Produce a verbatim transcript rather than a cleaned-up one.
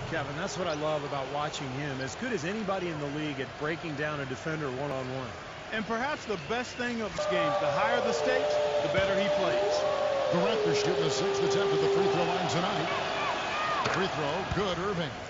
Kevin, that's what I love about watching him. As good as anybody in the league at breaking down a defender one-on-one. And perhaps the best thing of this game, the higher the stakes, the better he plays. The Raptors shooting the sixth attempt at the free throw line tonight. Free throw, good, Irving.